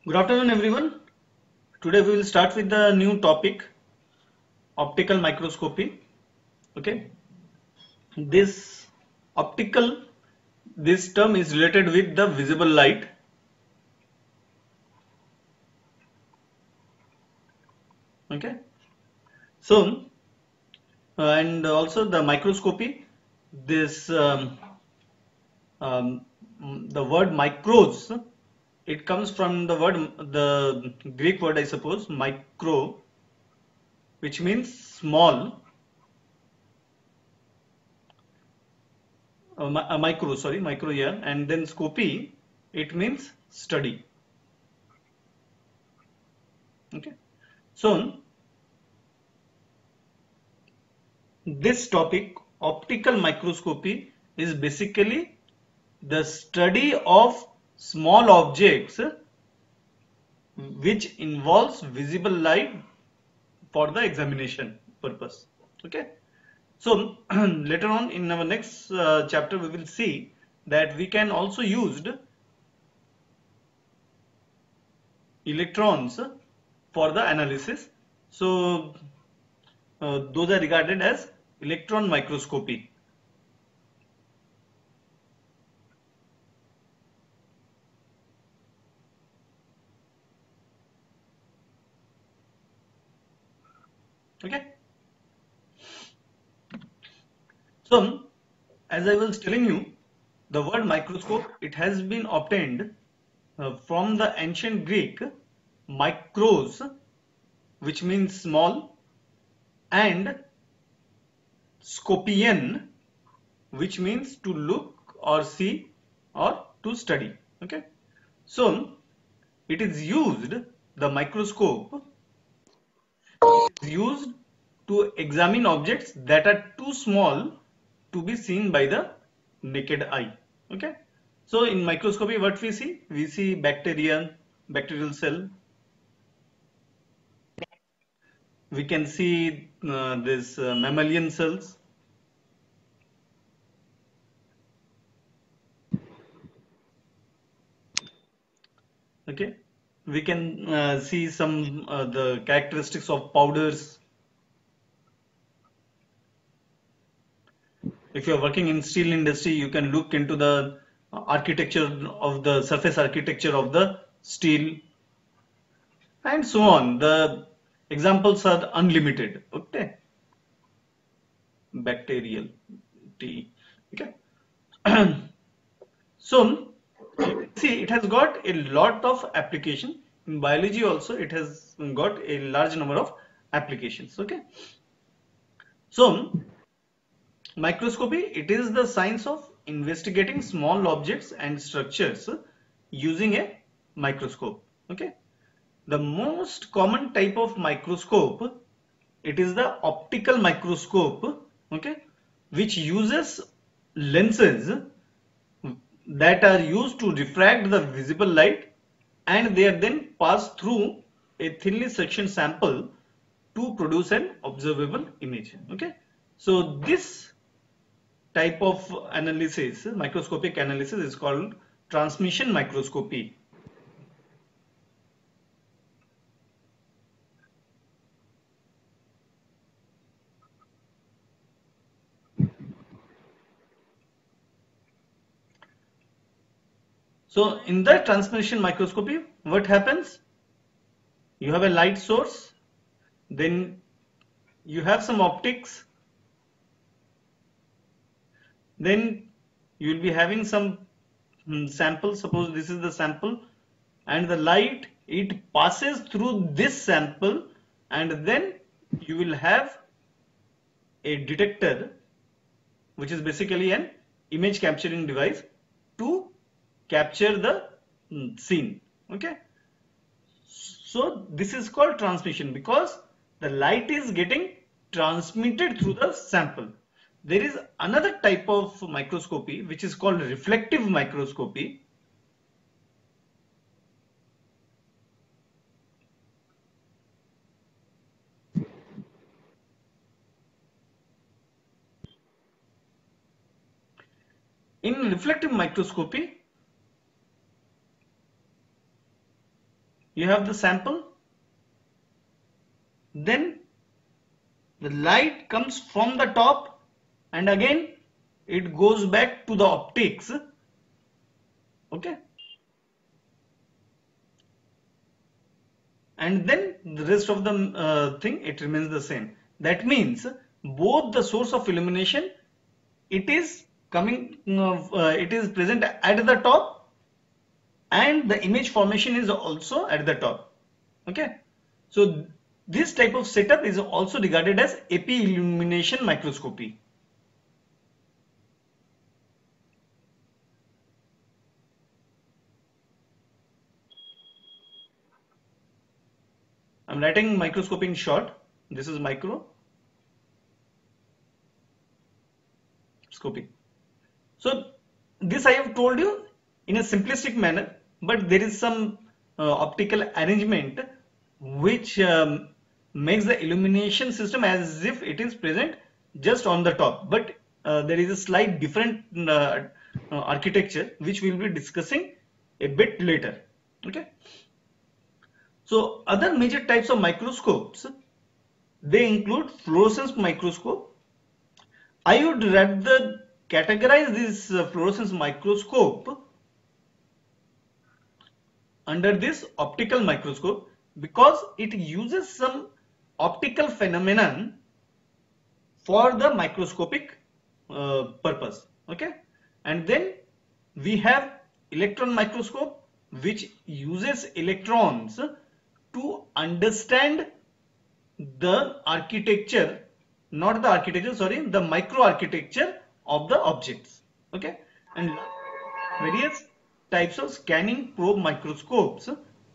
Good afternoon, everyone. Today we will start with the new topic, optical microscopy. Okay, this optical, this term is related with the visible light. Okay, so and also the microscopy. This um, the word micros. It comes from the Greek word, I suppose, micro, which means small. Micro, sorry, micro, yeah, and then scopy, it means study. Okay, so this topic, optical microscopy, is basically the study of small objects which involves visible light for the examination purpose. Okay, so later on in our next chapter, we will see that we can also use electrons for the analysis. So those are regarded as electron microscopy. Okay. So as I was telling you, the word microscope, it has been obtained from the ancient Greek micros, which means small, and scopian, which means to look or see or to study. Okay, so it is used, the microscope is used to examine objects that are too small to be seen by the naked eye. Okay, so in microscopy, what we see bacteria, bacterial cell. We can see this mammalian cells. Okay, we can see some the characteristics of powders. If you are working in steel industry, you can look into the architecture of the surface architecture of the steel, and so on. The examples are unlimited. Okay, bacterial T. Okay, so see, it has got a lot of application in biology. Also, it has got a large number of applications. Okay, so microscopy, it is the science of investigating small objects and structures using a microscope. Okay, the most common type of microscope, it is the optical microscope. Okay, which uses lenses that are used to refract the visible light, and they are then passed through a thinly sectioned sample to produce an observable image. Okay, so this type of analysis, microscopic analysis, is called transmission microscopy. So in the transmission microscopy, what happens? You have a light source, then you have some optics, then you will be having some sample. Suppose this is the sample, and the light, it passes through this sample, and then you will have a detector, which is basically an image capturing device to capture the scene. Okay, so this is called transmission because the light is getting transmitted through the sample. There is another type of microscopy which is called reflective microscopy. In reflective microscopy, you have the sample, then the light comes from the top and again it goes back to the optics. Okay, and then the rest of the thing, it remains the same. That means both the source of illumination, it is coming, it is present at the top, and the image formation is also at the top. Okay, so this type of setup is also regarded as epi-illumination microscopy. I'm writing microscopy in short. This is microscopy. So this I have told you in a simplistic manner, but there is some optical arrangement which makes the illumination system as if it is present just on the top, but there is a slight different architecture which we will be discussing a bit later. Okay. So other major types of microscopes, they include fluorescence microscope. I would rather categorize this fluorescence microscope under this optical microscope because it uses some optical phenomenon for the microscopic purpose. Okay, and then we have electron microscope, which uses electrons to understand the architecture, not the architecture, sorry, the microarchitecture of the objects. Okay, and various types of scanning probe microscopes.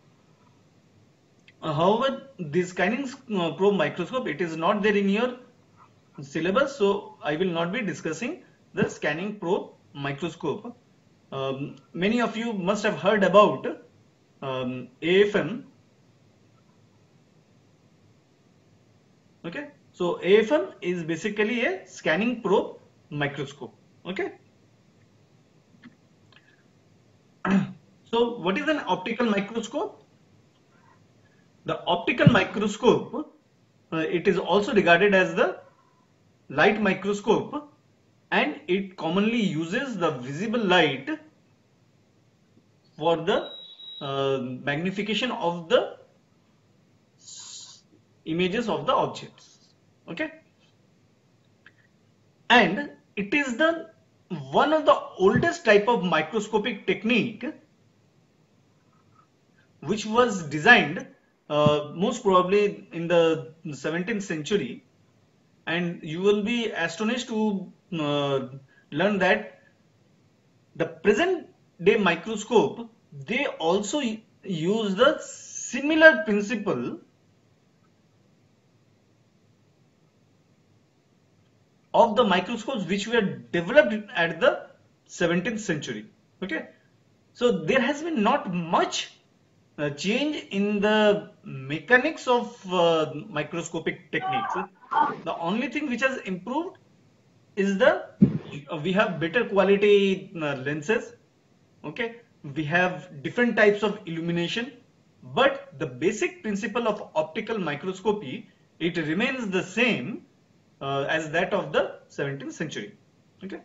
However, this scanning probe microscope, it is not there in your syllabus, so I will not be discussing the scanning probe microscope. Many of you must have heard about AFM. Okay, so AFM is basically a scanning probe microscope. Okay. So what is an optical microscope? The optical microscope, it is also regarded as the light microscope, and it commonly uses the visible light for the magnification of the images of the objects. Okay, and it is the one of the oldest type of microscopic technique which was designed most probably in the 17th century, and you will be astonished to learn that the present day microscope, they also use the similar principle of the microscopes which were developed at the 17th century. Okay, so there has been not much change in the mechanics of microscopic techniques. The only thing which has improved is the we have better quality lenses. Okay, we have different types of illumination, but the basic principle of optical microscopy, it remains the same as that of the 17th century. Okay.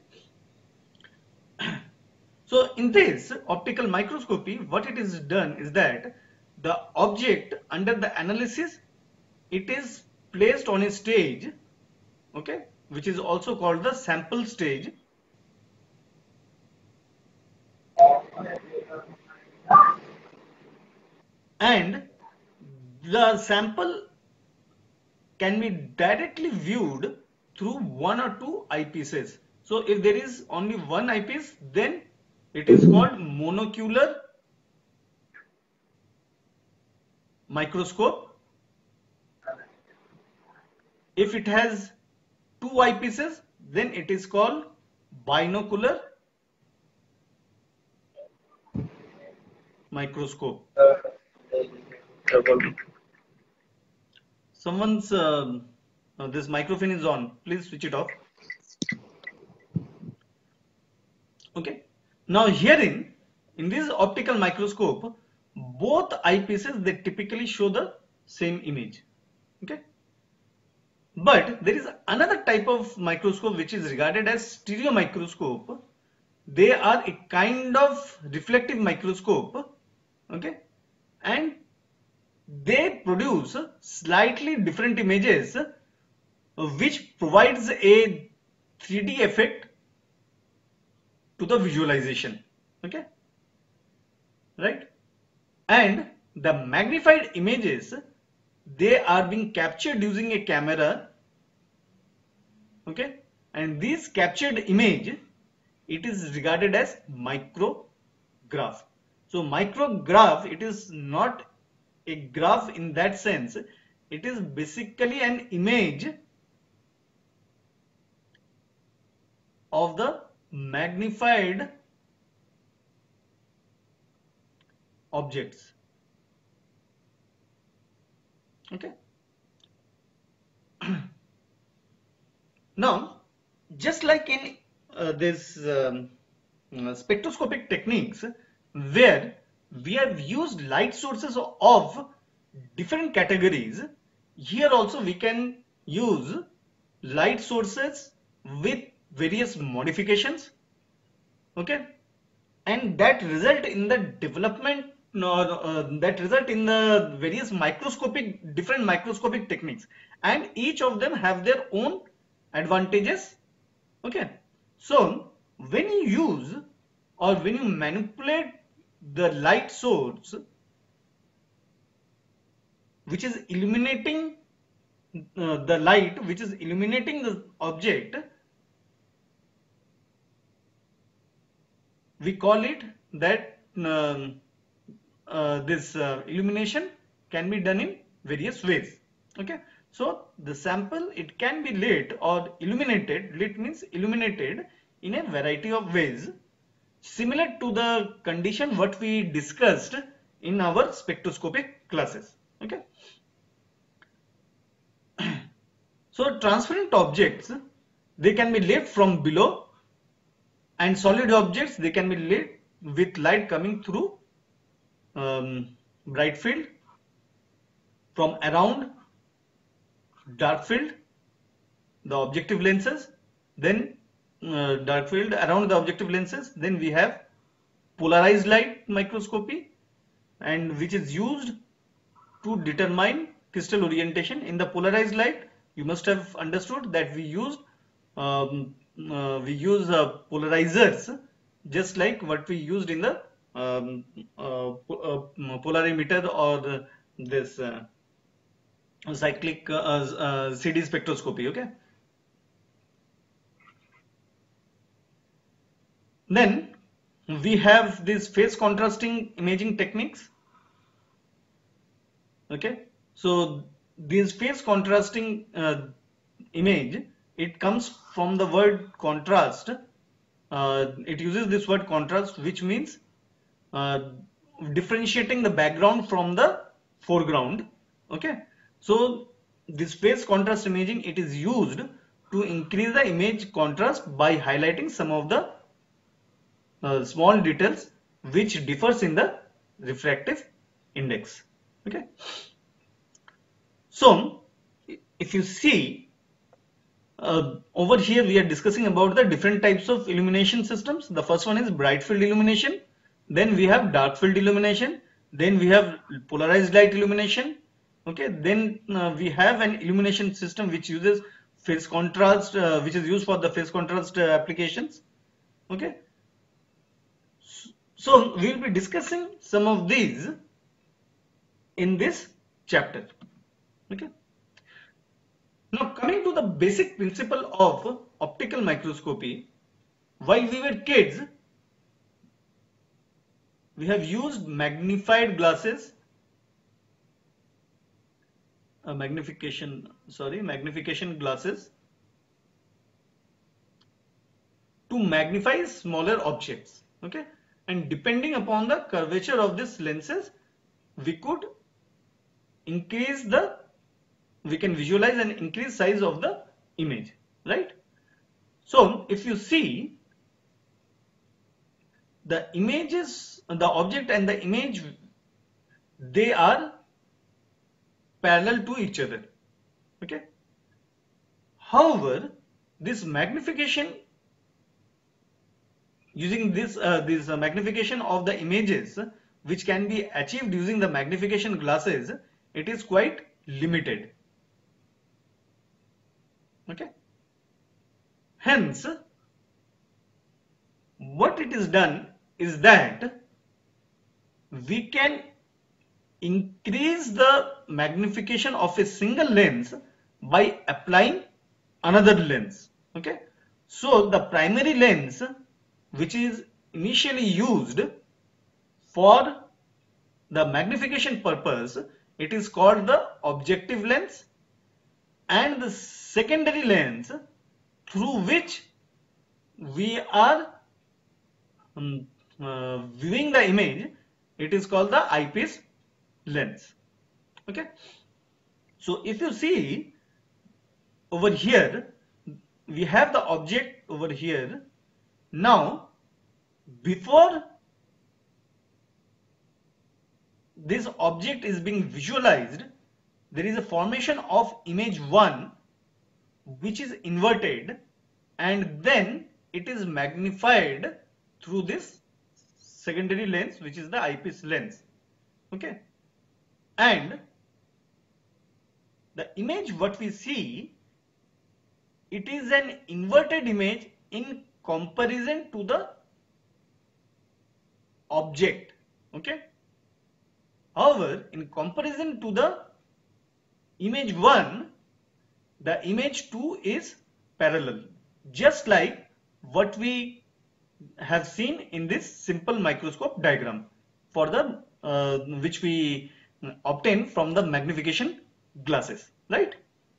So in this optical microscopy, what it is done is that the object under the analysis, it is placed on a stage, okay, which is also called the sample stage. And the sample can be directly viewed through one or two eyepieces. So if there is only one eyepiece, then it is called monocular microscope. If it has two eyepieces, then it is called binocular microscope. Someone's this microphone is on. Please switch it off. Okay. Now herein, in this optical microscope, both eyepieces, they typically show the same image. Okay. But there is another type of microscope which is regarded as stereo microscope. They are a kind of reflective microscope. Okay. And they produce slightly different images which provides a 3D effect to the visualization. Okay. Right. And the magnified images, they are being captured using a camera. Okay. And this captured image, it is regarded as micrograph. So micrograph, it is not a graph in that sense. It is basically an image of the magnified objects. Okay. Now, just like in this spectroscopic techniques, where we have used light sources of different categories, here also we can use light sources with various modifications. Okay. And that result in the development, that result in the various different microscopic techniques, and each of them have their own advantages. Okay. So when you use or when you manipulate the light source which is illuminating the light which is illuminating the object, we call it that this illumination can be done in various ways. Okay. So the sample, it can be lit or illuminated. Lit means illuminated in a variety of ways, similar to the condition what we discussed in our spectroscopic classes. Okay. So transparent objects, they can be lit from below, and solid objects, they can be lit with light coming through bright field, from around dark field, the objective lenses, then dark field around the objective lenses. Then we have polarized light microscopy, and which is used to determine crystal orientation. In the polarized light, you must have understood that we use polarizers, just like what we used in the polarimeter or this cyclic CD spectroscopy. Okay. Then we have these phase contrasting imaging techniques. Okay. So this phase contrasting image, it comes from the word contrast. It uses this word contrast, which means differentiating the background from the foreground. Okay. So this phase contrast imaging, it is used to increase the image contrast by highlighting some of the small details which differs in the refractive index. Okay. So if you see over here, we are discussing about the different types of illumination systems. The first one is bright field illumination, then we have dark field illumination, then we have polarized light illumination. Okay. Then we have an illumination system which uses phase contrast, which is used for the phase contrast applications. Okay. So we will be discussing some of these in this chapter. Okay. Now coming to the basic principle of optical microscopy, while we were kids, we have used magnification glasses to magnify smaller objects. Okay. And depending upon the curvature of these lenses, we can visualize an increased size of the image, right? So if you see the images, the object and the image they are parallel to each other. Okay. However, this magnification, using this magnification of the images which can be achieved using the magnification glasses, it is quite limited. Okay. Hence, what it is done is that we can increase the magnification of a single lens by applying another lens. Okay. So the primary lens which is initially used for the magnification purpose, it is called the objective lens, and the secondary lens through which we are viewing the image, it is called the eyepiece lens. Okay. So if you see over here, we have the object over here. Now, before this object is being visualized, there is a formation of image 1 which is inverted, and then it is magnified through this secondary lens which is the eyepiece lens. Okay. And the image what we see, it is an inverted image in comparison to the object. Okay. However, in comparison to the image 1, the image 2 is parallel, just like what we have seen in this simple microscope diagram for the which we obtain from the magnification glasses, right?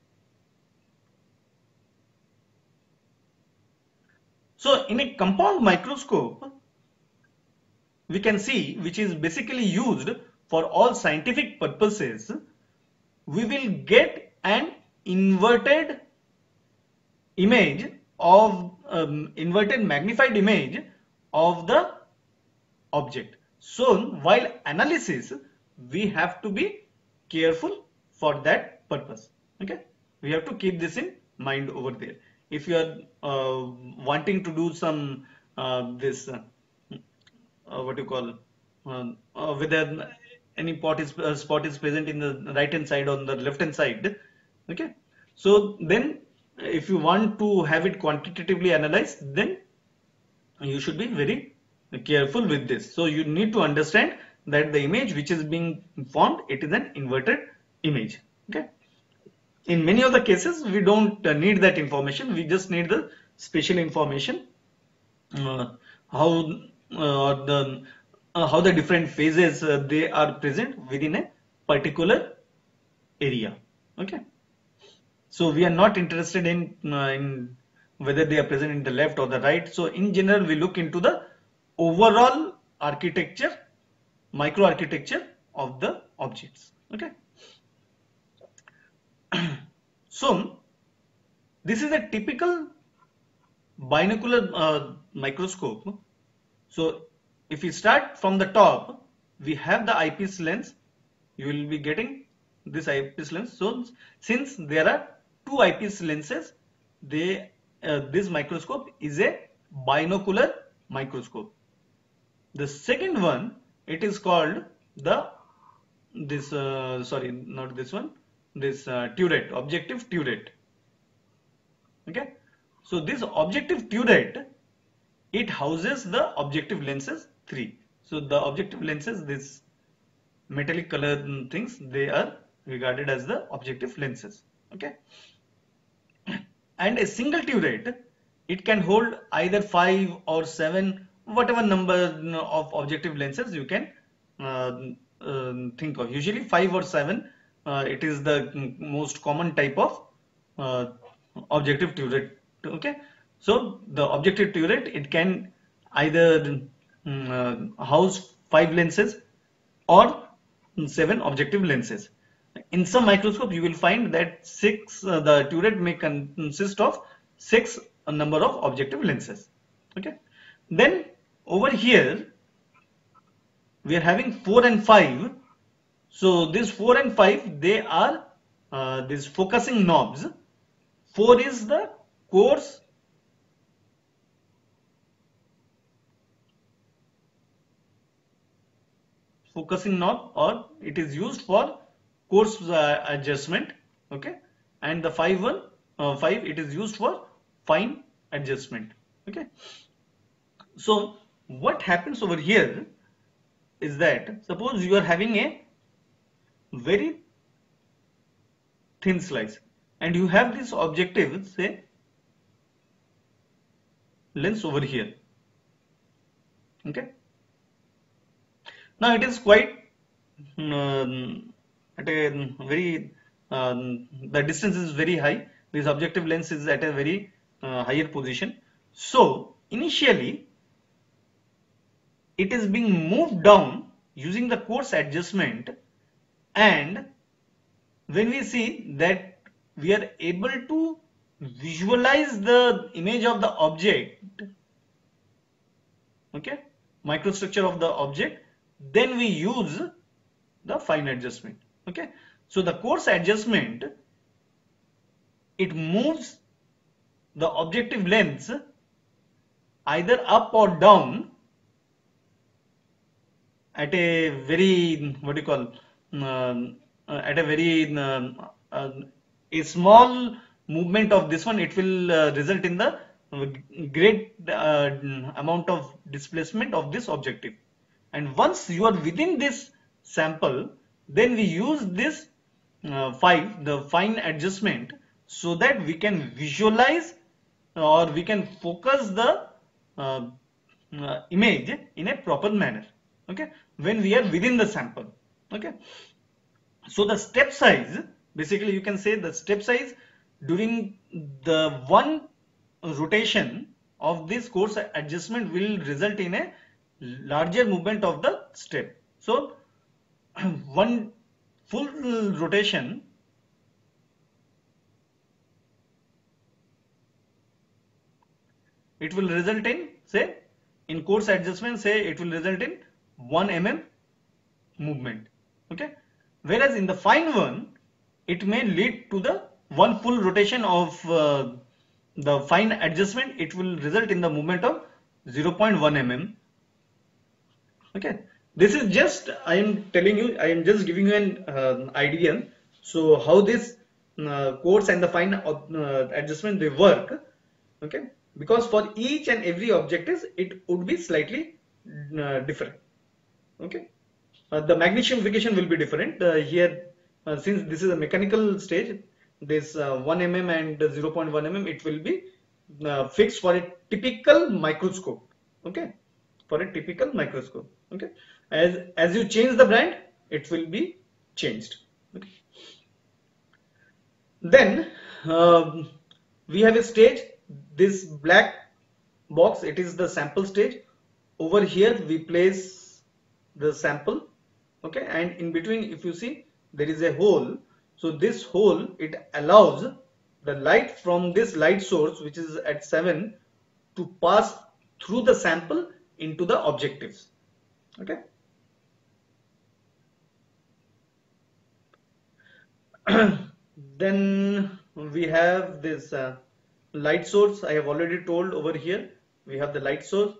So in a compound microscope, we can see, which is basically used for all scientific purposes, we will get an inverted image of inverted magnified image of the object. So while analysis, we have to be careful for that purpose. Okay, we have to keep this in mind over there. If you are wanting to do some what you call whether any spot is present in the right hand side or on the left hand side. Okay, so then if you want to have it quantitatively analyzed, then you should be very careful with this. So you need to understand that the image which is being formed, it is an inverted image. Okay. In many of the cases, we don't need that information. We just need the spatial information, how the different phases they are present within a particular area. Okay. So we are not interested in whether they are present in the left or the right. So in general, we look into the overall architecture, microarchitecture of the objects. Okay. So this is a typical binocular microscope. So if we start from the top, we have the eyepiece lens. You will be getting this eyepiece lens. So since there are two eyepiece lenses, this microscope is a binocular microscope. The second one, it is called this turret, objective turret. Okay, so this objective turret, it houses the objective lenses 3. So the objective lenses, this metallic color things, they are regarded as the objective lenses. Okay, and a single turret, it can hold either 5 or 7, whatever number of objective lenses you can think of. Usually 5 or 7, it is the most common type of objective turret. Okay, so the objective turret, it can either house 5 lenses or 7 objective lenses. In some microscopes, you will find that the turret may consist of 6 number of objective lenses. Okay, then over here we are having 4 and 5. So this 4 and 5, they are these focusing knobs. 4 is the coarse focusing knob, or it is used for coarse adjustment. Okay, and the 5 it is used for fine adjustment. Okay, so what happens over here is that suppose you are having a very thin slice and you have this objective, say lens over here. Okay, now it is quite at a very the distance is very high. This objective lens is at a very higher position. So initially it is being moved down using the coarse adjustment, and when we see that we are able to visualize the image of the object, okay, microstructure of the object, then we use the fine adjustment. Okay, so the coarse adjustment, it moves the objective lens either up or down at a very, what do you call, at a very a small movement of this one, it will result in the great amount of displacement of this objective. And once you are within this sample, then we use this the fine adjustment, so that we can visualize or we can focus the image in a proper manner. Okay, when we are within the sample. Okay, so the step size, basically you can say the step size during the one rotation of this coarse adjustment will result in a larger movement of the step. So one full rotation it will result in, say, in coarse adjustment, say it will result in 1 mm movement. Okay, whereas in the fine one it may lead to the one full rotation of the fine adjustment, it will result in the movement of 0.1 mm. Okay, this is just, I am telling you, I am just giving you an idea. So how this coarse and the fine adjustment they work. Okay, because for each and every objective it would be slightly different. Okay, the magnification will be different here, since this is a mechanical stage. This 1 mm and 0.1 mm, it will be fixed for a typical microscope. Okay, for a typical microscope. Okay, as you change the brand, it will be changed. Okay. Then we have a stage, this black box, it is the sample stage. Over here we place the sample. Okay, and in between, if you see, there is a hole. So this hole, it allows the light from this light source, which is at 7, to pass through the sample into the objectives. Okay. Then we have this light source. I have already told over here we have the light source.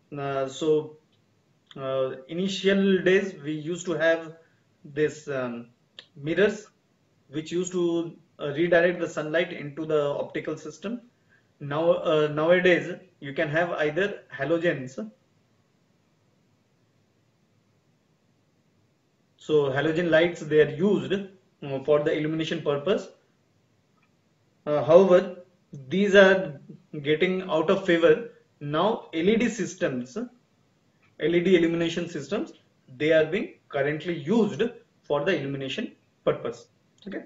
Initial days we used to have this mirrors which used to redirect the sunlight into the optical system. Now nowadays you can have either halogens. So halogen lights, they are used for the illumination purpose. However, these are getting out of favor. Now LED systems, LED illumination systems, they are being currently used for the illumination purpose. Okay.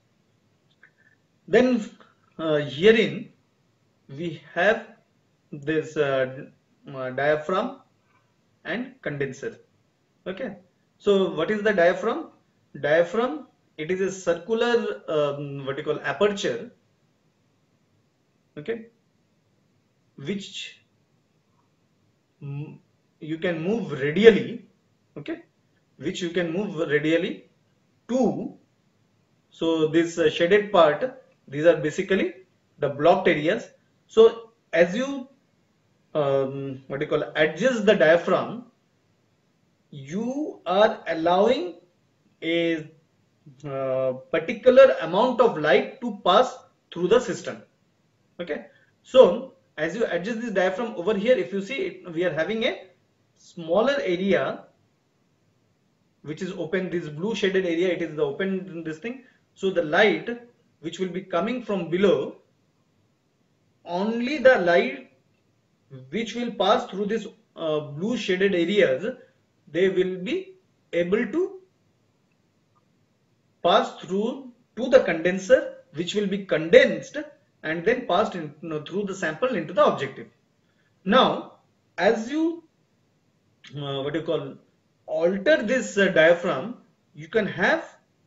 Then herein we have this diaphragm and condenser. Okay. So what is the diaphragm? Diaphragm, it is a circular what you call aperture. Okay, which you can move radially. Okay, which you can move radially 2. So this shaded part, these are basically the blocked areas. So as you adjust the diaphragm, you are allowing a particular amount of light to pass through the system. Okay, so as you adjust this diaphragm over here, if you see, we are having a smaller area which is open. This blue shaded area, it is the open this thing. So the light which will be coming from below, only the light which will pass through this blue shaded areas, they will be able to pass through to the condenser, which will be condensed and then passed in, through the sample into the objective. Now as you alter this diaphragm, you can have,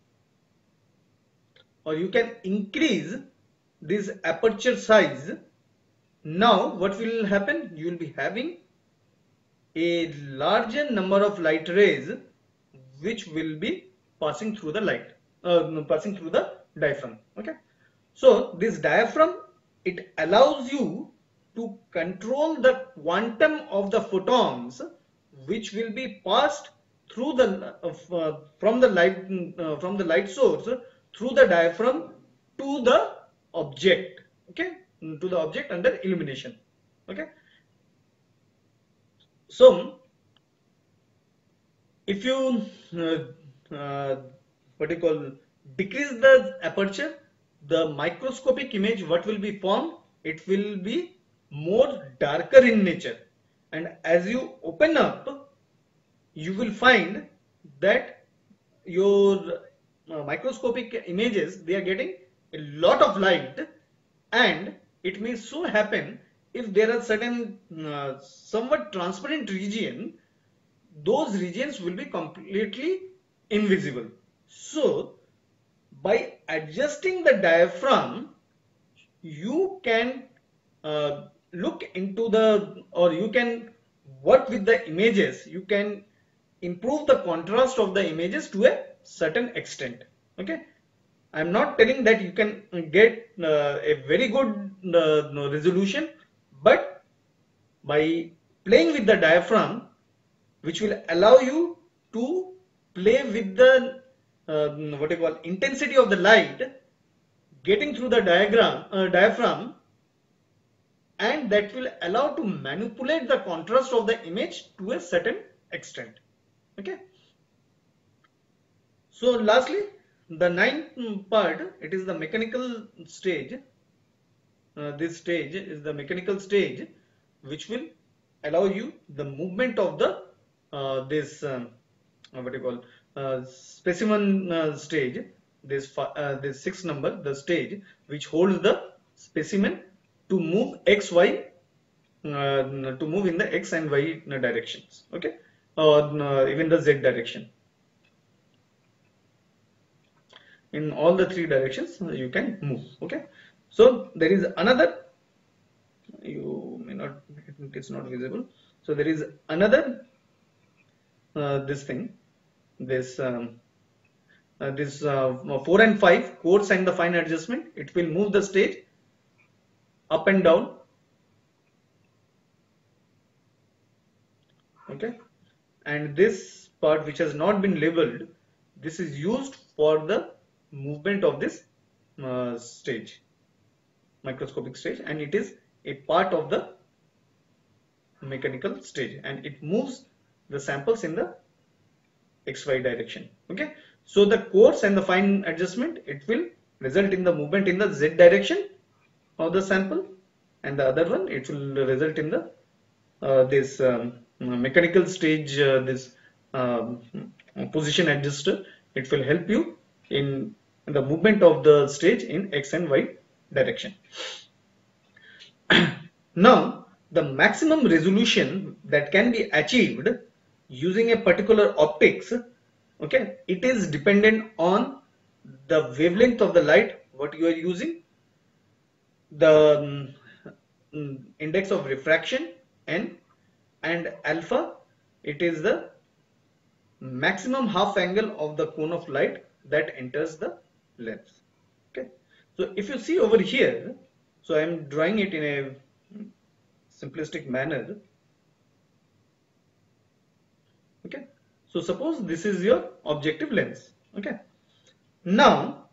or you can increase this aperture size. Now what will happen? You will be having a larger number of light rays which will be passing through the passing through the diaphragm. Okay, so this diaphragm, it allows you to control the quantum of the photons which will be passed through the from the light source through the diaphragm to the object. Okay, to the object under illumination. Okay, so if you decrease the aperture, the microscopic image what will be formed, it will be more darker in nature, and as you open up, you will find that your microscopic images, they are getting a lot of light, and it may so happen if there are certain somewhat transparent region, those regions will be completely invisible. So by adjusting the diaphragm, you can look into the, or you can work with the images, you can improve the contrast of the images to a certain extent. Okay, I'm not telling that you can get a very good resolution, but by playing with the diaphragm, which will allow you to play with the intensity of the light getting through the diaphragm, and that will allow to manipulate the contrast of the image to a certain extent. Okay, so lastly, the ninth part, it is the mechanical stage. This stage is the mechanical stage which will allow you the movement of the this specimen stage, this sixth number, the stage which holds the specimen to move x, y, to move in the x and y directions. Okay, or even the z direction. In all the three directions you can move. Okay, so there is another, you may not, it's not visible. So there is another this thing, this 4 and 5, coarse and the fine adjustment. It will move the stage up and down. Okay, and this part which has not been labeled, this is used for the movement of this stage, microscopic stage, and it is a part of the mechanical stage, and it moves the samples in the xy direction. Okay, so the coarse and the fine adjustment, it will result in the movement in the z direction of the sample, and the other one, it will result in the this mechanical stage, this position adjuster. It will help you in the movement of the stage in x and y direction. Now the maximum resolution that can be achieved using a particular optics, okay, it is dependent on the wavelength of the light what you are using, the index of refraction n, and alpha, it is the maximum half angle of the cone of light that enters the lens. Okay, so if you see over here, so I am drawing it in a simplistic manner. Okay, so suppose this is your objective lens. Okay, now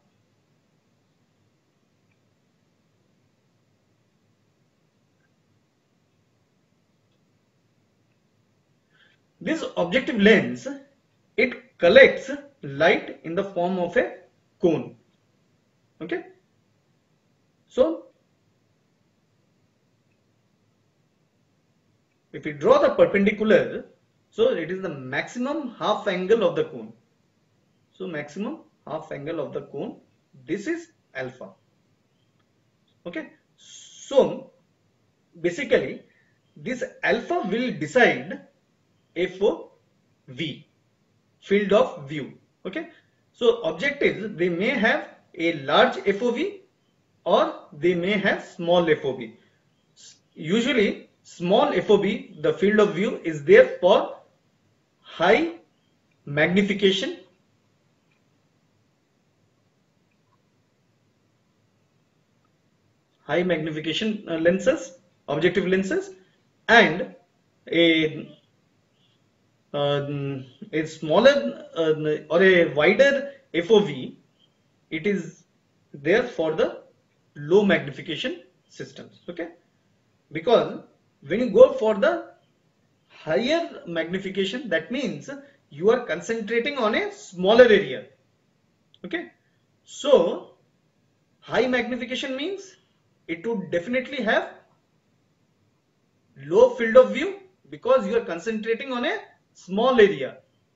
this objective lens, it collects light in the form of a cone. Okay, so if we draw the perpendicular, so it is the maximum half angle of the cone. So maximum half angle of the cone, this is alpha. Okay, so basically this alpha will decide FOV, field of view. Okay, so objectives, they may have a large FOV or they may have small FOV. Usually small FOV, the field of view, is there for high magnification, lenses, objective lenses, and a smaller or a wider FOV, it is there for the low magnification systems. Okay, because when you go for the higher magnification, that means you are concentrating on a smaller area. Okay, so high magnification means it would definitely have low field of view because you are concentrating on a small area.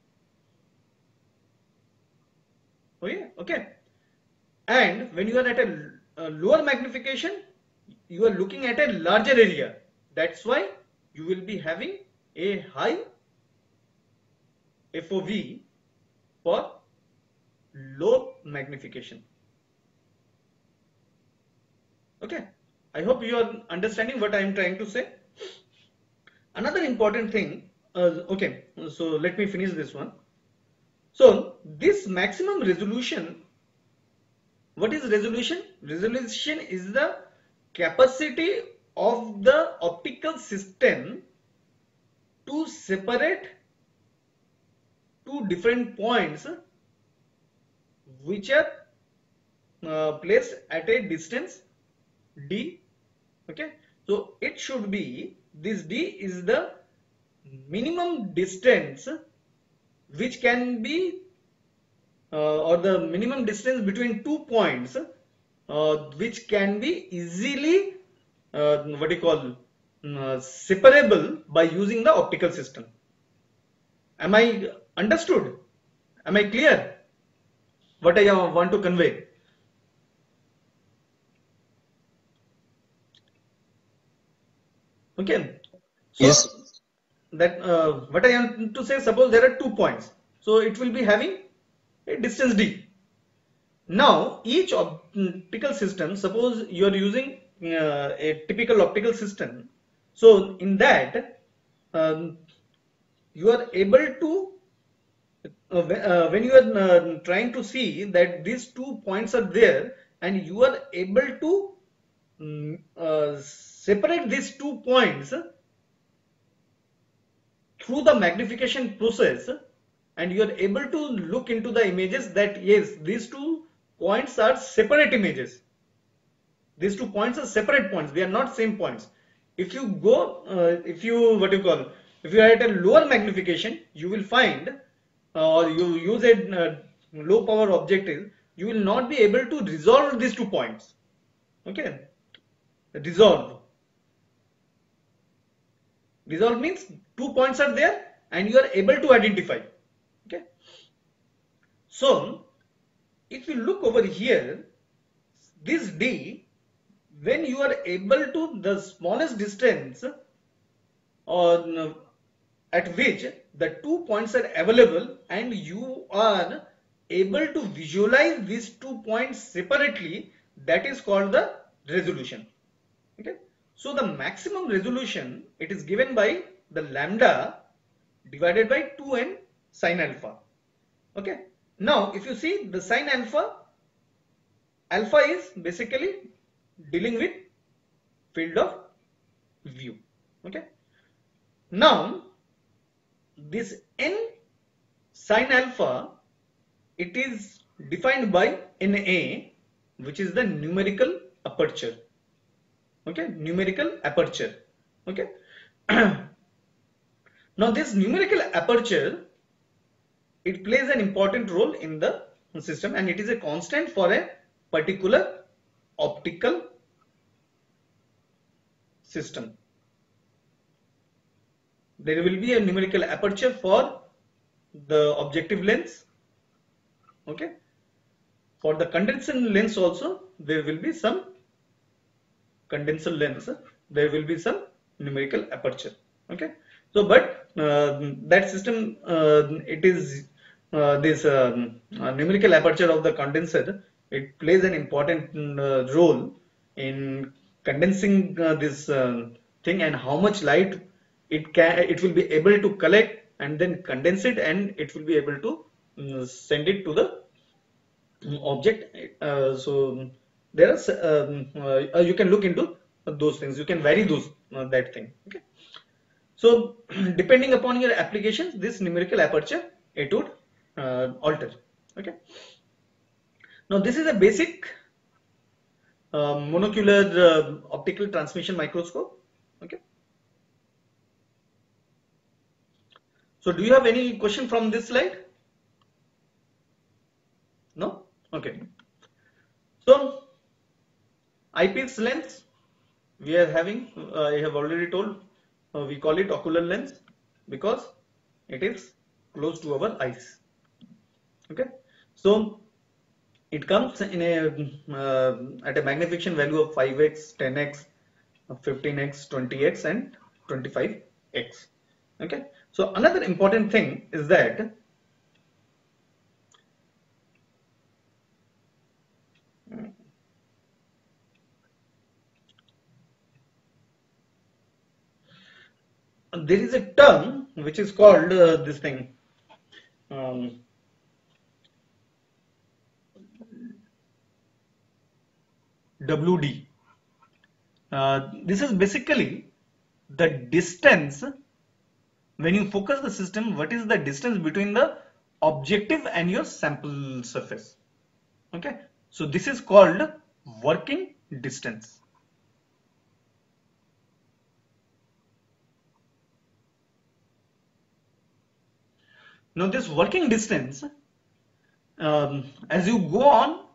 Okay, and when you are at a lower magnification, you are looking at a larger area. That's why you will be having a high FOV for low magnification. Okay, I hope you are understanding what I am trying to say. Another important thing, okay, so let me finish this one. So this maximum resolution, what is resolution? Resolution is the capacity of the optical system to separate two different points which are placed at a distance d. Okay, so it should be, this d is the minimum distance which can be or the minimum distance between 2 points which can be easily separable by using the optical system. Am I understood? Am I clear what I want to convey? Okay, so Yes. that what I want to say, suppose there are 2 points, so it will be having a distance d. Now each optical system, suppose you are using a typical optical system, so in that you are able to when you are trying to see that these 2 points are there and you are able to separate these 2 points through the magnification process, and you are able to look into the images that yes, these 2 points are separate images. These 2 points are separate points, they are not same points. If you go if you if you are at a lower magnification, you will find or you use a low power objective, you will not be able to resolve these 2 points. Okay, resolve means 2 points are there and you are able to identify. Okay, so if you look over here, this d, when you are able to the smallest distance or at which the 2 points are available and you are able to visualize these 2 points separately, that is called the resolution. Okay, so the maximum resolution, it is given by the lambda divided by 2n sin alpha. Okay, Now if you see the sin alpha, alpha is basically dealing with field of view. Okay, now this n sin alpha, it is defined by NA, which is the numerical aperture. Okay, numerical aperture. Okay. Now this numerical aperture, it plays an important role in the system, and it is a constant for a particular optical system. There will be a numerical aperture for the objective lens. Okay, for the condenser lens also there will be some condenser lens, there will be some numerical aperture. Okay, so but that system, it is this numerical aperture of the condenser, it plays an important role in condensing this thing, and how much light it will be able to collect and then condense it, and it will be able to send it to the object. So there are you can look into those things, you can vary those that thing. Okay, so depending upon your applications, this numerical aperture, it would alter. Okay, now this is a basic monocular optical transmission microscope. Okay, so do you have any question from this slide? No? Okay. So eyepiece lens we are having, I have already told, we call it ocular lens because it is close to our eyes. Okay, so it comes in a at a magnification value of 5x, 10x, 15x, 20x, and 25x. Okay, so another important thing is that there is a term which is called this thing WD. This is basically the distance when you focus the system. What is the distance between the objective and your sample surface? Okay, so this is called working distance. Now this working distance, as you go on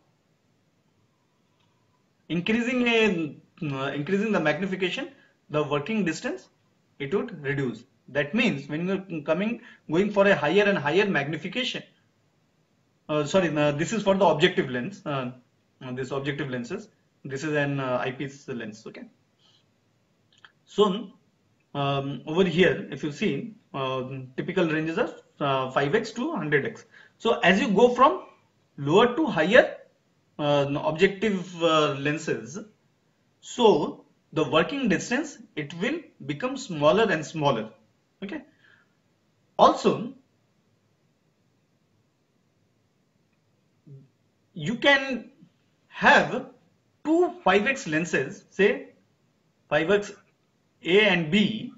increasing the magnification, the working distance, it would reduce. That means when you're going for a higher and higher magnification, this is for the objective lens, this objective lenses, this is an eyepiece lens. Okay, so over here if you see, typical ranges are 5x to 100x. So as you go from lower to higher objective lenses, so the working distance, it will become smaller and smaller. Okay, also you can have two 5x lenses, say 5x A and B.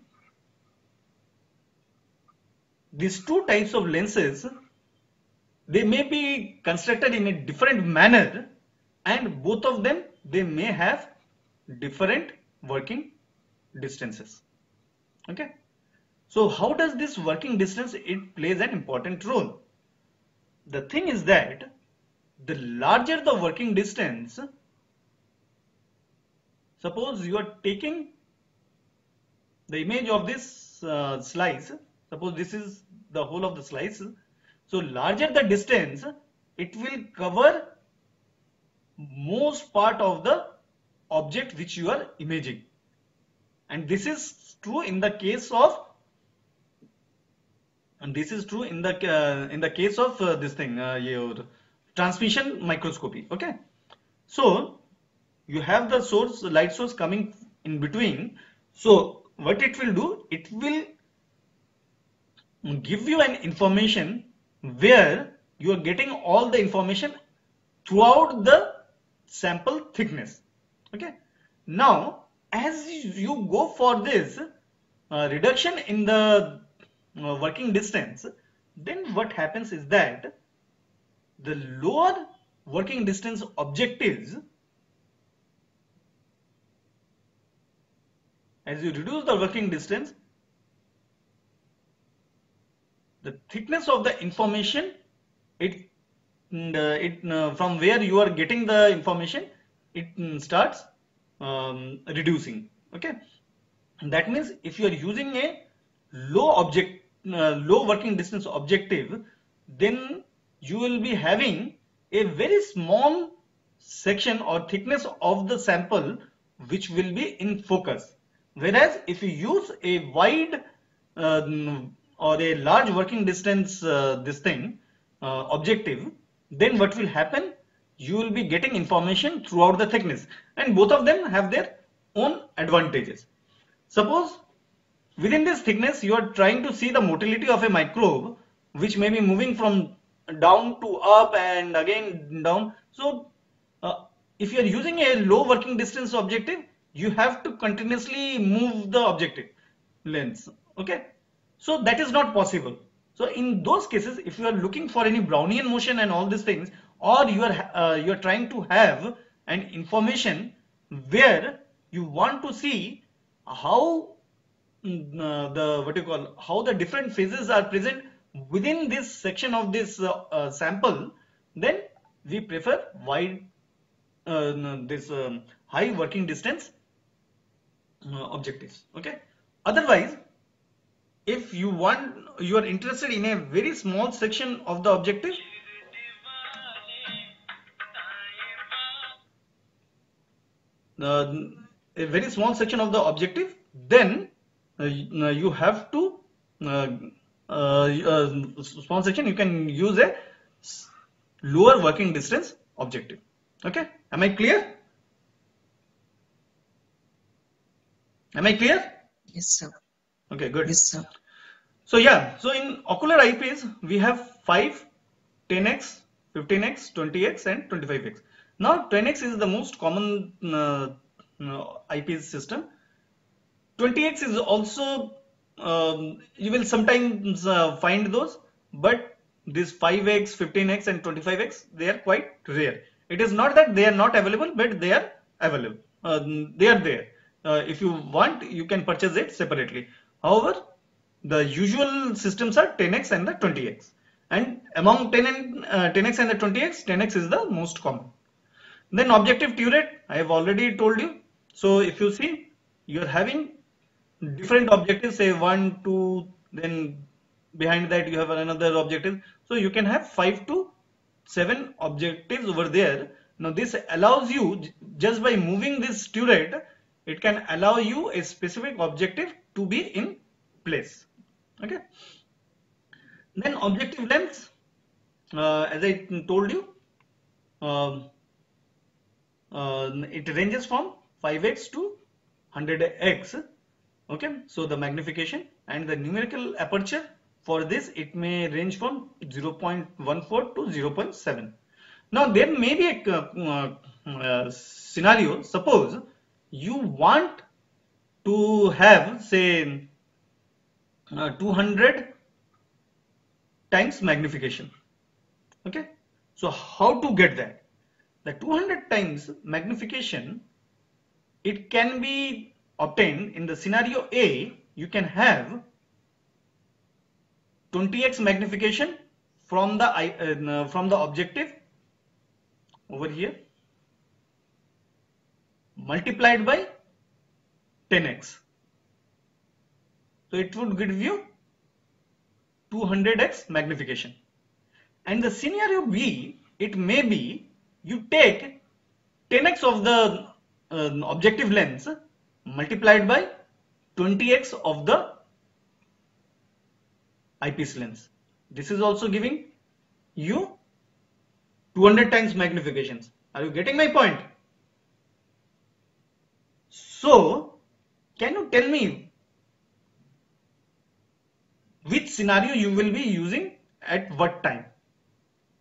These two types of lenses, they may be constructed in a different manner, and both of them, they may have different working distances. Okay, so how does this working distance, it plays an important role? The thing is that the larger the working distance, suppose you are taking the image of this slice, suppose this is the whole of the slice, so larger the distance, it will cover most part of the object which you are imaging, and this is true in the case of, this thing, your transmission microscopy. Okay, so you have the source, light source coming in between. So what it will do, it will give you an information where you are getting all the information throughout the sample thickness. Okay. Now, as you go for this reduction in the working distance, then what happens is that the lower working distance objectives, as you reduce the working distance, the thickness of the information, from where you are getting the information, it starts reducing. Okay, and that means if you are using a low working distance objective, then you will be having a very small section or thickness of the sample which will be in focus. Whereas if you use a wide or a large working distance objective, then what will happen? You will be getting information throughout the thickness, and both of them have their own advantages. Suppose within this thickness you are trying to see the motility of a microbe which may be moving from down to up and again down. So if you are using a low working distance objective, you have to continuously move the objective lens. Okay, so that is not possible. So in those cases, if you are looking for any Brownian motion and all these things, or you are trying to have an information where you want to see how how the different phases are present within this section of this sample, then we prefer wide high working distance objectives. Okay, otherwise, if you are interested in a very small section of the objective, then you have to small section, you can use a lower working distance objective. Okay, am I clear? Am I clear? Yes, sir. Okay, good. Yes, sir. So yeah, so in ocular eyepiece we have 5, 10x, 15x, 20x and 25x. Now 10x is the most common eyepiece system. 20x is also you will sometimes find those, but this 5x, 15x and 25x, they are quite rare. It is not that they are not available, but they are available. They are there. If you want, you can purchase it separately. However, the usual systems are 10x and the 20x. And among 10x and the 20x, 10x is the most common. Then objective turret, I have already told you. So if you see, you are having different objectives, say 1, 2, then behind that you have another objective. So you can have 5 to 7 objectives over there. Now this allows you, just by moving this turret, it can allow you a specific objective to be in place. Okay. Then objective length, as I told you, it ranges from 5x to 100x. Okay, so the magnification and the numerical aperture for this, it may range from 0.14 to 0.7. Now there may be a scenario, suppose you want to have, say, 200 times magnification. Okay, so how to get that? The 200 times magnification, it can be obtained in the scenario A. You can have 20x magnification from the objective over here, multiplied by 10x. So it would give you 200x magnification. And the scenario B, it may be you take 10x of the objective lens multiplied by 20x of the eyepiece lens. This is also giving you 200 times magnifications. Are you getting my point? So, can you tell me which scenario you will be using at what time?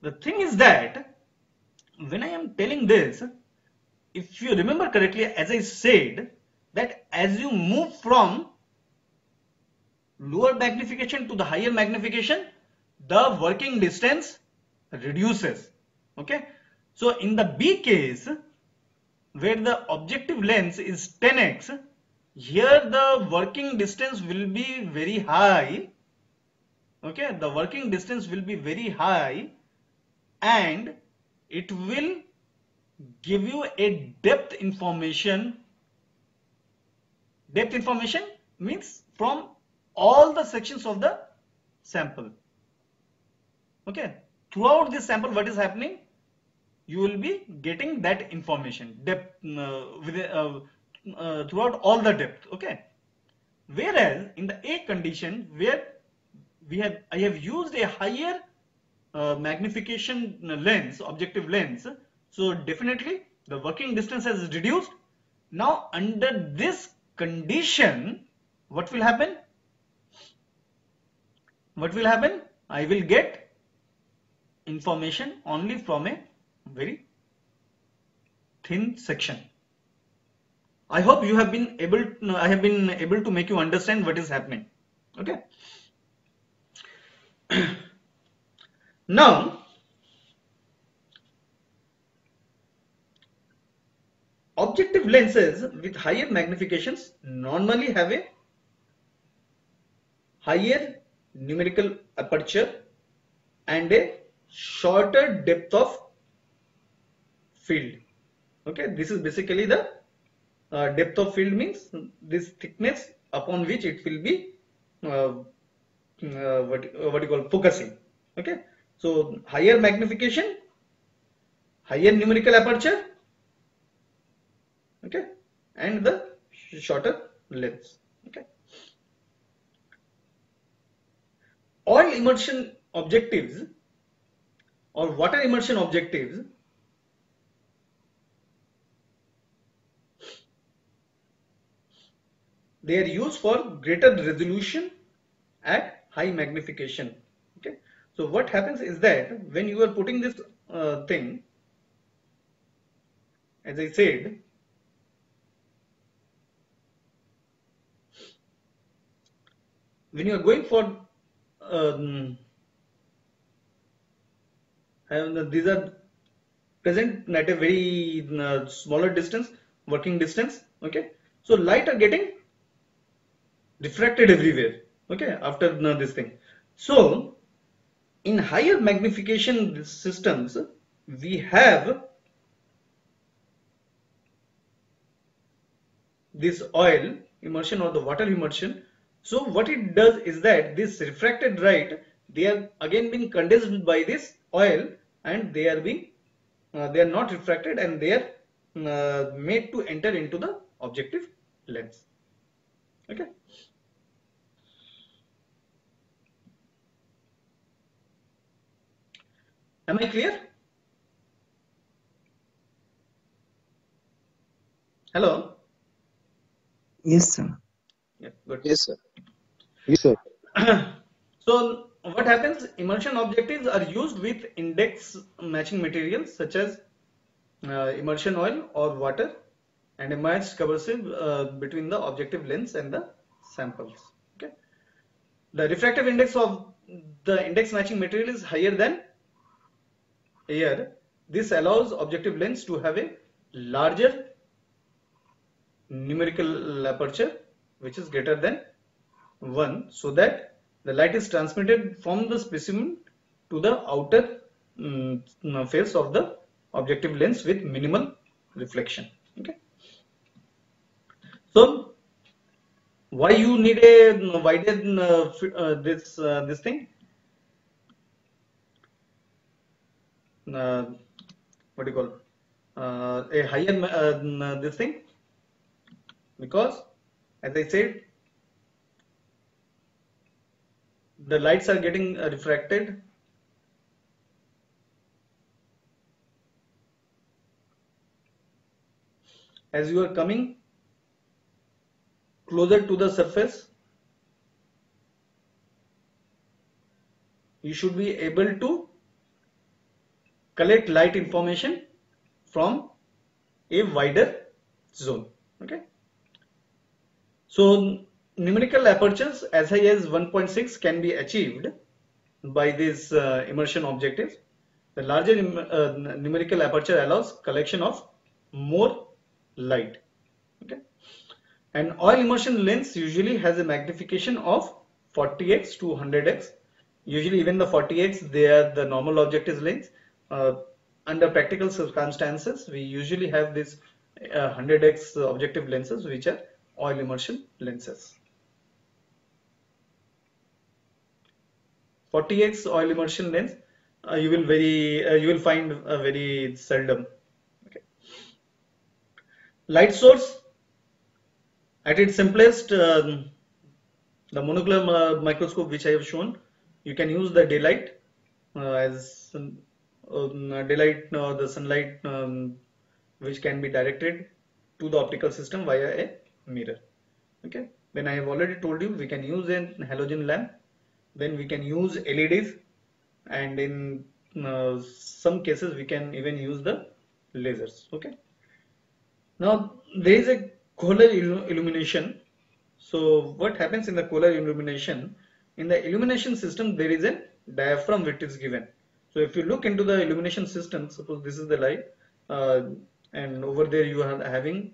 the thing is that when I am telling this, if you remember correctly, as I said, that as you move from lower magnification to the higher magnification, the working distance reduces. Okay. So in the B case, where the objective length is 10x, here the working distance will be very high. Okay, the working distance will be very high, and it will give you a depth information. Depth information means from all the sections of the sample. Okay, throughout this sample, what is happening? You will be getting that information, depth throughout all the depth. Okay, whereas in the A condition, where I have used a higher magnification lens, objective lens, so definitely the working distance has reduced. Now under this condition, what will happen? What will happen? I will get information only from a very thin section. I hope you have been able to, I have been able to make you understand what is happening. Okay. Now, objective lenses with higher magnifications normally have a higher numerical aperture and a shorter depth of field. Okay, this is basically the depth of field, means this thickness upon which it will be what you call focusing. Okay, so higher magnification, higher numerical aperture, okay, and the shorter lens. Okay, oil immersion objectives or water immersion objectives they are used for greater resolution at high magnification. Okay, so what happens is that when you are putting this thing, as I said, when you are going for these are present at a very smaller distance, working distance. Okay, so light are getting refracted everywhere. Okay, after this thing. So in higher magnification systems, we have this oil immersion or the water immersion. So what it does is that this refracted light, they are again being condensed by this oil, and they are being they are not refracted, and they are made to enter into the objective lens. Okay. Am I clear? Hello? Yes, sir. Yeah, good. Yes, sir. Yes, sir. So what happens? Immersion objectives are used with index matching materials such as immersion oil or water, and a matched coercive between the objective lens and the samples. Okay. The refractive index of the index matching material is higher than air. This allows objective lens to have a larger numerical aperture, which is greater than 1, so that the light is transmitted from the specimen to the outer face of the objective lens with minimal reflection. Okay. So why you need a wider this thing? What do you call a higher this thing? Because as I said, the lights are getting refracted. As you are coming closer to the surface, you should be able to collect light information from a wider zone. Okay. So numerical apertures as high as 1.6 can be achieved by these immersion objectives. The larger numerical aperture allows collection of more light. Okay. An oil immersion lens usually has a magnification of 40x to 100x. Usually even the 40x, they are the normal objective lens. Under practical circumstances, we usually have this 100x objective lenses, which are oil immersion lenses. 40x oil immersion lens you will find very seldom. Okay. Light source at its simplest, the monocular microscope which I have shown, you can use the daylight as daylight, the sunlight which can be directed to the optical system via a mirror. Okay. Then I have already told you we can use a halogen lamp, then we can use LEDs, and in some cases we can even use the lasers. Okay. Now there is a Kohler illumination. So what happens in the Kohler illumination? In the illumination system there is a diaphragm which is given. So if you look into the illumination system, suppose this is the light, and over there you are having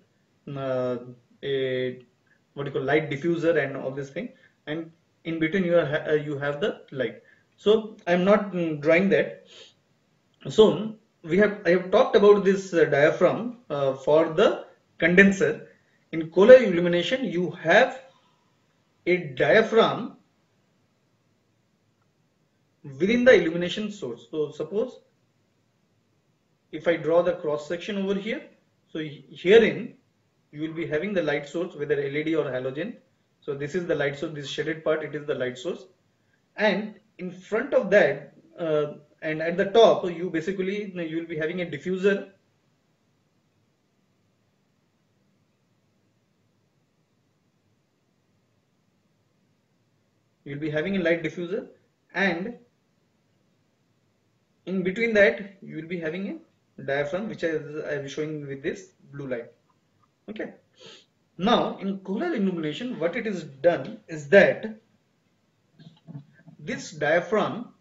a what you call light diffuser and all this thing, and in between you have the light. So I am not drawing that. So I have talked about this diaphragm for the condenser. In Kohler illumination, you have a diaphragm within the illumination source. So suppose if I draw the cross section over here, so herein you will be having the light source, whether LED or halogen. So this is the light source, this shaded part, it is the light source, and in front of that and at the top you will be having a diffuser. You will be having a light diffuser, and in between that you will be having a diaphragm which I am showing with this blue light. Okay. Now in Kohler illumination, what it is done is that this diaphragm,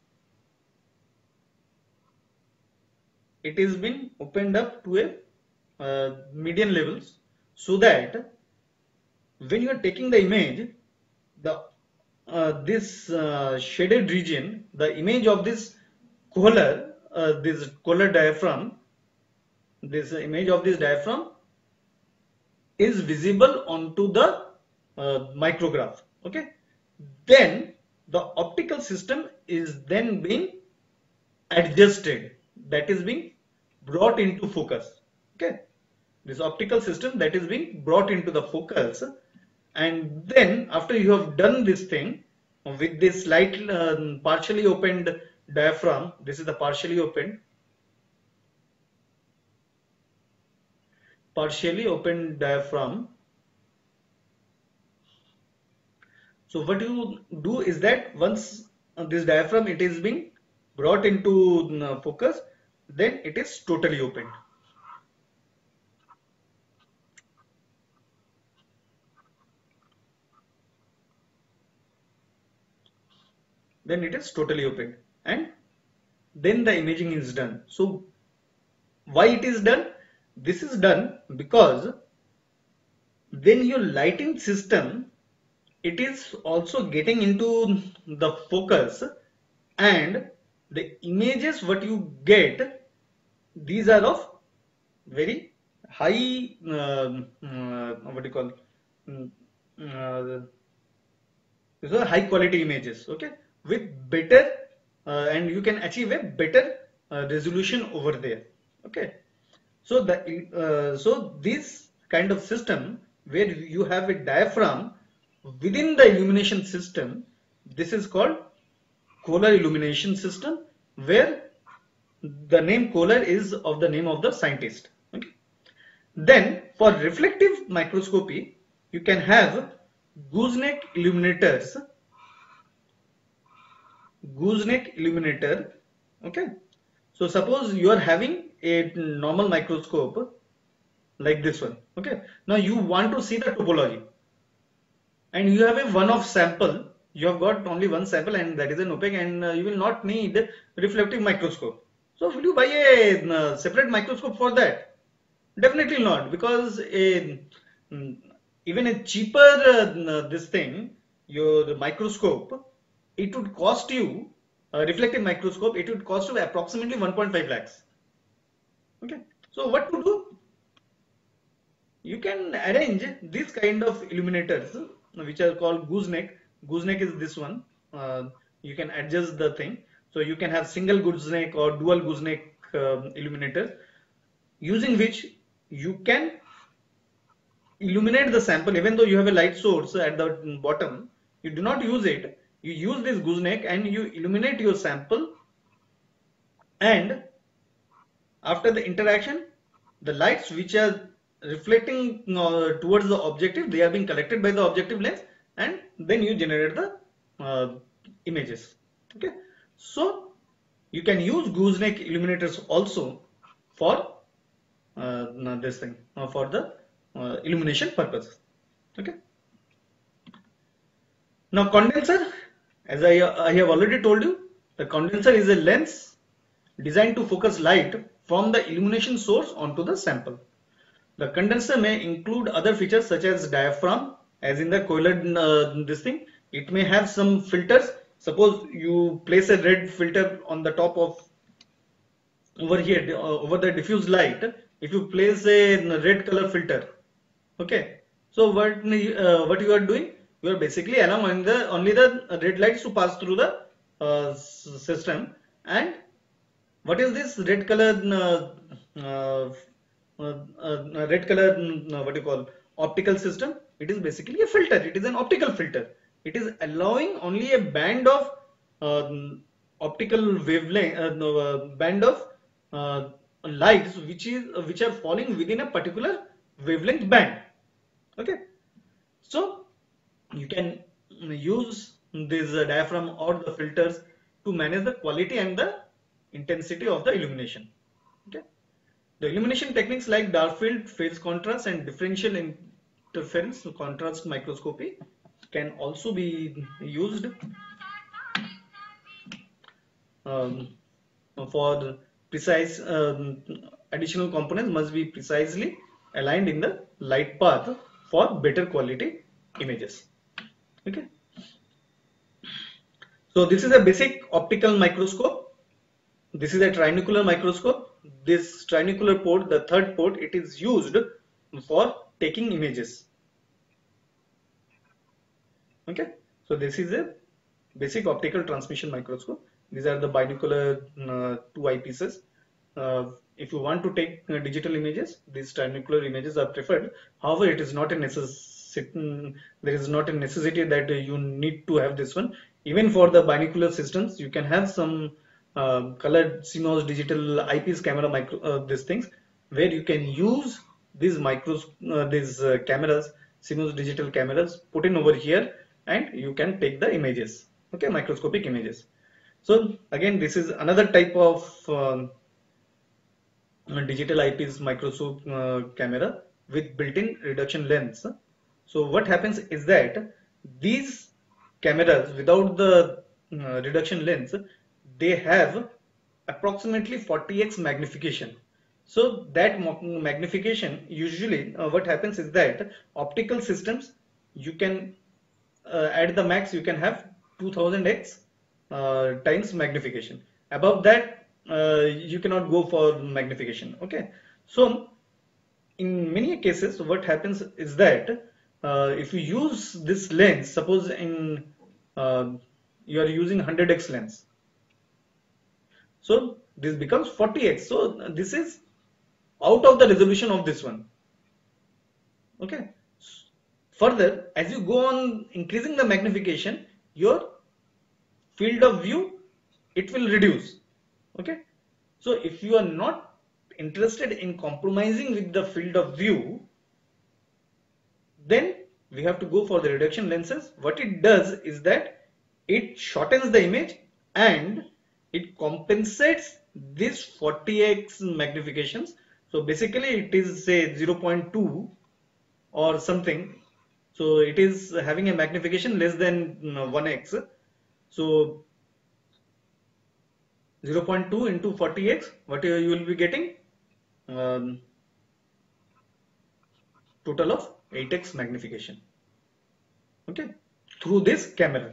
it is been opened up to a median levels, so that when you are taking the image, the this shaded region, the image of this Kohler diaphragm, this image of this diaphragm is visible onto the micrograph. Okay. Then the optical system is then being adjusted, that is being brought into focus. Okay. This optical system that is being brought into the focus, and then after you have done this thing with this slight partially opened diaphragm, this is the partially opened diaphragm. So what you do is that once this diaphragm it is being brought into focus, then it is totally opened. Then it is totally opened, and then the imaging is done. So why it is done? This is done because then your lighting system, it is also getting into the focus, and the images what you get, these are of very high what do you call these are high quality images. Okay, with better and you can achieve a better resolution over there. Okay. So this kind of system where you have a diaphragm within the illumination system, this is called Kohler illumination system, where the name Kohler is of the name of the scientist. Okay. Then for reflective microscopy, you can have gooseneck illuminators. Gooseneck illuminator. Okay. So suppose you are having a normal microscope like this one. Okay. Now you want to see the topology, and you have a one-off sample. You have got only one sample, and that is an opaque, and you will not need reflective microscope. So will you buy a separate microscope for that? Definitely not, because mm, even a cheaper this thing, your microscope, it would cost you a reflective microscope. It would cost you approximately 1.5 lakhs. Okay. So what to do? You can arrange this kind of illuminators, which are called gooseneck. Gooseneck is this one. You can adjust the thing. So you can have single gooseneck or dual gooseneck illuminators, using which you can illuminate the sample even though you have a light source at the bottom. You do not use it. You use this gooseneck and you illuminate your sample, and after the interaction, the lights which are reflecting towards the objective, they are being collected by the objective lens, and then you generate the images. Okay, so you can use gooseneck illuminators also for this thing, for the illumination purposes. Okay. Now condenser, as I have already told you, the condenser is a lens designed to focus light from the illumination source onto the sample. The condenser may include other features such as diaphragm, as in the Koillard this thing. It may have some filters. Suppose you place a red filter on the top of over here, over the diffuse light. If you place a red color filter, okay. So what you are doing? You are basically allowing only the red lights to pass through the system. And what is this red color? Red color, what you call, optical system? It is basically a filter. It is an optical filter. It is allowing only a band of optical wavelength, band of lights which are falling within a particular wavelength band. Okay, so you can use this diaphragm or the filters to manage the quality and the intensity of the illumination. Okay. The illumination techniques like dark field, phase contrast, and differential interference contrast microscopy can also be used for precise additional components must be precisely aligned in the light path for better quality images. Okay. So this is a basic optical microscope. This is a trinuclear microscope. This trinuclear port, the third port, it is used for taking images. Okay, so this is a basic optical transmission microscope. These are the binocular two eyepieces. If you want to take digital images, these trinuclear images are preferred. However, it is not a necessity. There is not a necessity that you need to have this one. Even for the binocular systems, you can have some colored CMOS digital eyepiece camera these things, where you can use these cameras, CMOS digital cameras, put in over here, and you can take the images. Okay, microscopic images. So again, this is another type of digital eyepiece microscope camera with built-in reduction lens. So what happens is that these cameras without the reduction lens, they have approximately 40x magnification. So that magnification, usually what happens is that optical systems, you can at the max you can have 2000x times magnification. Above that you cannot go for magnification. Okay, so in many cases what happens is that if you use this lens, suppose in you are using 100x lens, so this becomes 40x. So this is out of the resolution of this one. Okay, further, as you go on increasing the magnification, your field of view, it will reduce. Okay, so if you are not interested in compromising with the field of view, then we have to go for the reduction lenses. What it does is that it shortens the image and it compensates this 40x magnifications. So basically it is say 0.2 or something. So it is having a magnification less than 1x. So 0.2 into 40x, what you will be getting? Total of 8x magnification. Okay, through this camera.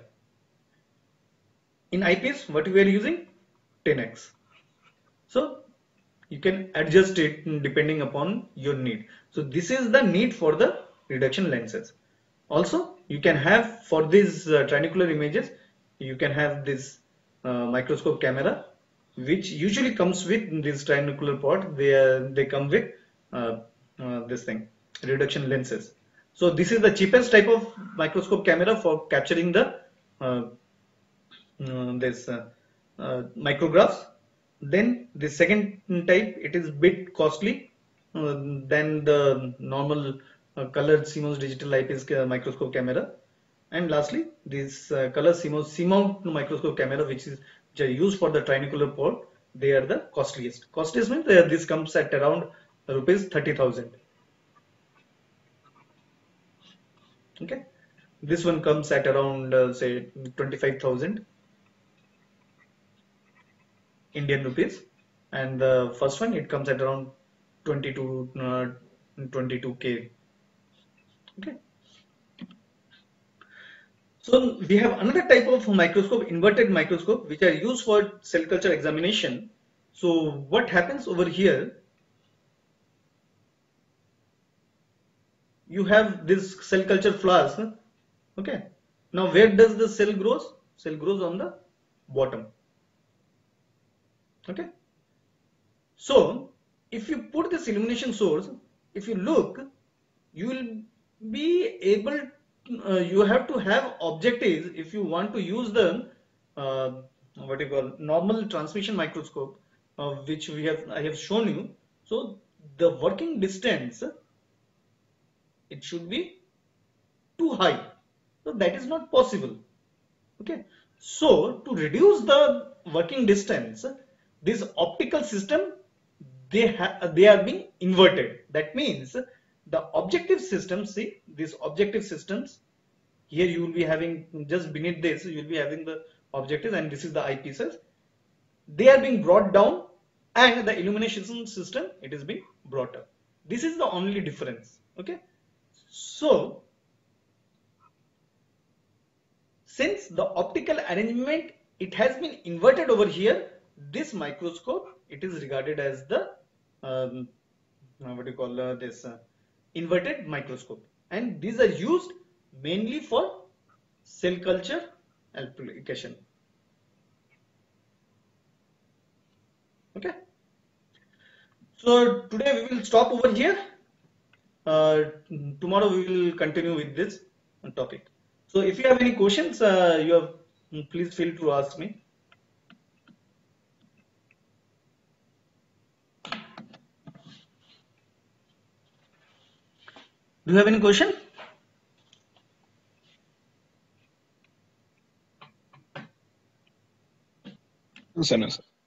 In IPS, what we are using? 10x. So you can adjust it depending upon your need. So this is the need for the reduction lenses. Also, you can have for these trinicular images, you can have this microscope camera, which usually comes with this trinicular pod. They come with this thing, reduction lenses. So this is the cheapest type of microscope camera for capturing the micrographs. Then the second type, it is bit costly than the normal colored CMOS digital IPS microscope camera. And lastly, this color CMOS C-mount microscope camera, which are used for the trinicular pod, they are the costliest. Costliest means this comes at around rupees 30,000. Okay, this one comes at around say 25,000 Indian rupees, and the first one it comes at around 22K. Okay. So we have another type of microscope, inverted microscope, which are used for cell culture examination. So what happens over here? You have this cell culture flask. Okay. Now where does the cell grows? Cell grows on the bottom. Okay. So if you put this illumination source, if you look, you will be able you have to have objectives if you want to use the what you call normal transmission microscope, which I have shown you. So the working distance, it should be too high, so that is not possible. Okay, so to reduce the working distance, this optical system, they are being inverted. That means the objective systems, see these objective systems, here you will be having, just beneath this you will be having the objectives, and this is the eyepieces. They are being brought down, and the illumination system, it is being brought up. This is the only difference. Okay, so since the optical arrangement, it has been inverted over here, this microscope, it is regarded as the what you call this inverted microscope, and these are used mainly for cell culture application. Okay, so today we will stop over here. Tomorrow we will continue with this topic. So if you have any questions, please feel to ask me. Do you have any question? No, sir.